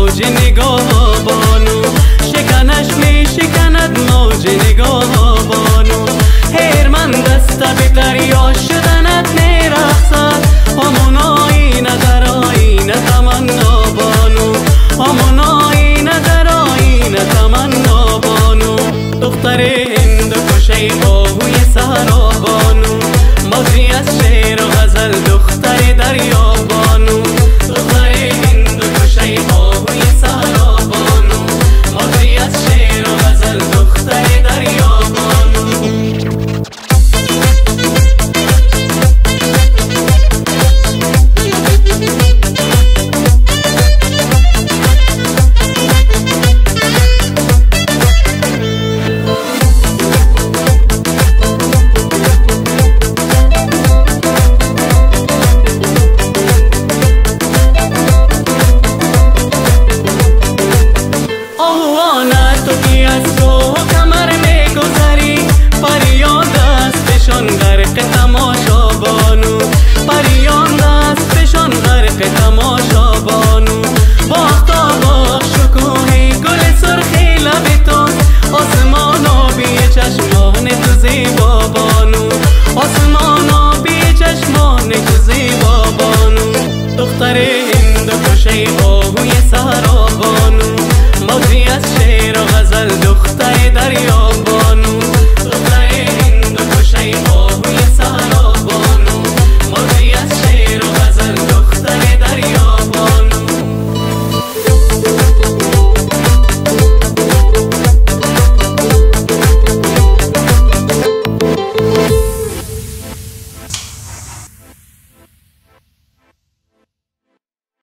موج نگاه بانو، شکنش می شکند موج نگاه بانو. هرمن دست به دریا شدنت می رخصد، همون آینه در آینه تمنا بانو، همون آینه در آینه تمنا بانو. دختر هند کشه آهوی صحرا بانو، موجی از شعر و غزل دختر دریا بانو. دختر هند کشه آهوی صحرا بانو، موجی از شعر و غزل دختر دریا بانو. غرق تماشا بانو، پریان دست بشان غرق تماشا